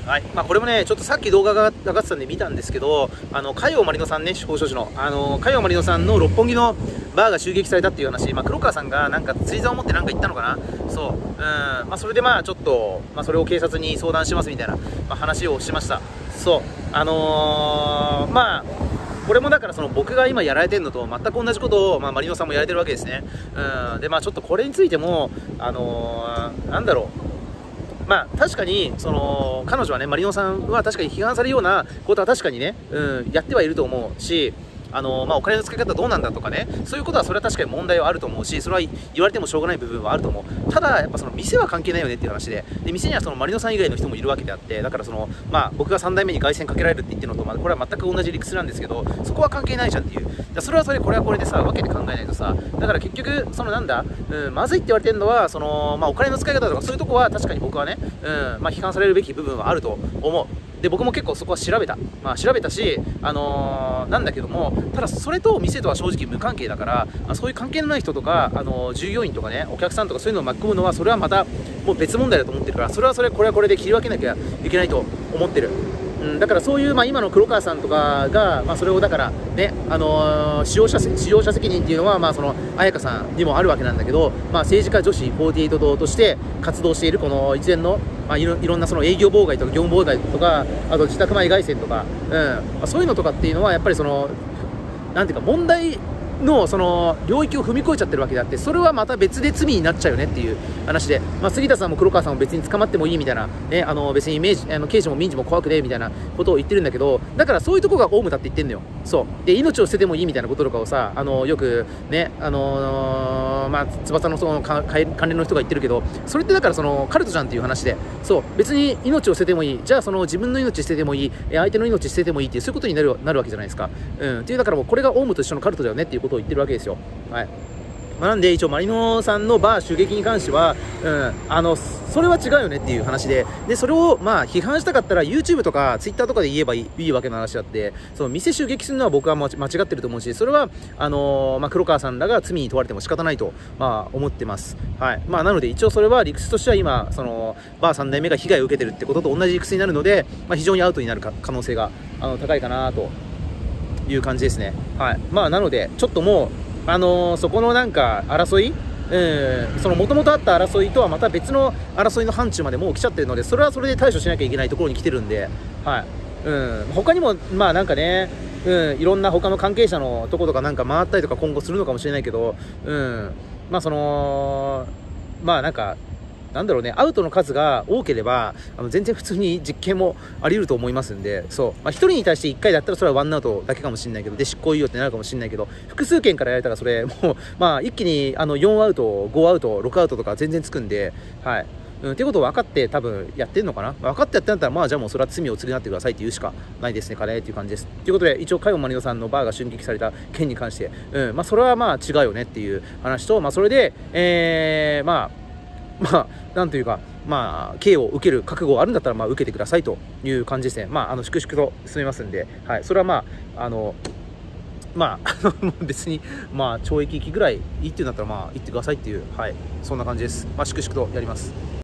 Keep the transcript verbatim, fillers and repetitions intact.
はい。まあ、これもね、ちょっとさっき動画が上がってたんで見たんですけど、あの、海洋マリノさんね、司法書士の、あの、海洋マリノさんの六本木のバーが襲撃されたっていう話、まあ、黒川さんがなんか釣り竿を持ってなんか言ったのかな。そう。うん。まあ、それでまあ、ちょっと、まあ、それを警察に相談しますみたいな、まあ、話をしました。そう。あのー、まあ、これもだからその僕が今やられてるのと全く同じことを、まあ、マリノさんもやられてるわけですね。うん。で、まあ、ちょっとこれについても、あのー、なんだろう。まあ、確かに、その、彼女はね、マリノさんは確かに批判されるようなことは確かにね、うん、やってはいると思うし、あのまあ、お金の使い方どうなんだとかね、そういうことはそれは確かに問題はあると思うし、それは言われてもしょうがない部分はあると思う。ただ、やっぱその店は関係ないよねっていう話で、で店にはそのマリノさん以外の人もいるわけであって、だからその、まあ、僕がさん代目に凱旋かけられるって言ってるのと、まあ、これは全く同じ理屈なんですけど、そこは関係ないじゃんっていう。それはそれ、これはこれでさ、分けて考えないとさ、だから結局、そのなんだ、うん、まずいって言われてるのは、その、まあ、お金の使い方とかそういうとこは確かに僕はね、うん、まあ、批判されるべき部分はあると思う。で僕も結構そこは調べた、まあ、調べたし、あのー、なんだけども、ただそれと店とは正直無関係だから、あそういう関係のない人とか、あのー、従業員とかね、お客さんとかそういうのを巻き込むのは、それはまたもう別問題だと思ってるから、それはそれ、これはこれで切り分けなきゃいけないと思ってる。うん、だからそういう、まあ、今の黒川さんとかが、まあ、それをだからね、あのー、使用者使用者責任っていうのは、まあ、その彩香さんにもあるわけなんだけど、まあ、政治家女子よんじゅうはち党として活動しているこの一連の、まあ、いろいろんなその営業妨害とか業務妨害とか、あと自宅前凱旋とか、うんまあ、そういうのとかっていうのはやっぱりそのなんていうか問題のその領域を踏み越えちゃってるわけであって、それはまた別で罪になっちゃうよねっていう話で、まあ、杉田さんも黒川さんも別に捕まってもいいみたいな、ね、あの別に明治あの刑事も民事も怖くねみたいなことを言ってるんだけど、だからそういうとこがオウムだって言ってんのよ。そうで命を捨ててもいいみたいなこととかをさ、あのよくね、あのー、まあ翼のその関連の人が言ってるけど、それってだからそのカルトじゃんっていう話で、そう別に命を捨ててもいい、じゃあその自分の命捨ててもいい、相手の命捨ててもいいっていう、そういうことになるなるわけじゃないですか。うんっていう、だからもうこれがオウムと一緒のカルトだよねっていうことを言ってるわけですよ。はい。まあ、なんで一応マリノさんのバー襲撃に関しては、うん、あのそれは違うよねっていう話で、でそれをまあ批判したかったら YouTube とか Twitter とかで言えばいい、いいわけの話だって、その店襲撃するのは僕は間違ってると思うし、それはあのー、まあ、黒川さんらが罪に問われても仕方ないと、まあ、思ってます。はい。まあ、なので一応それは理屈としては今そのバーさん代目が被害を受けてるってことと同じ理屈になるので、まあ、非常にアウトになるか可能性があの高いかなという感じですね。はい。まあ、なのでちょっともうあのー、そこのなんか争い、うん、その元々あった争いとはまた別の争いの範疇までもう来ちゃってるので、それはそれで対処しなきゃいけないところに来てるんで、はい、うん、他にもまあなんかね、うん、いろんな他の関係者のとことかなんか回ったりとか今後するのかもしれないけど、うん、まあそのまあなんかなんだろうね、アウトの数が多ければあの全然普通に実験もあり得ると思いますんで、そう、まあ、ひとりに対していっかいだったらそれはワンアウトだけかもしれないけど、で執行猶予ってなるかもしれないけど、複数件からやれたらそれもう、まあ、一気にあのよんアウトごアウトろくアウトとか全然つくんで、はい、うん、っていうことを分かって多分やってるのかな、分かってやってんだったら、まあじゃあもうそれは罪を償ってくださいって言うしかないですね、彼っていう感じです。ということで一応海保マリノさんのバーが襲撃された件に関して、うん、まあそれはまあ違うよねっていう話と、まあそれで、えー、まあまあ、なんというか、まあ、刑を受ける覚悟があるんだったら、まあ、受けてくださいという感じですね。まあ、あの、粛々と進めますんで、はい。それはまあ、あの、まあ、別に、まあ、懲役期ぐらいいいっていうんだったら、まあ、言ってくださいっていう、はい。そんな感じです。まあ、粛々とやります。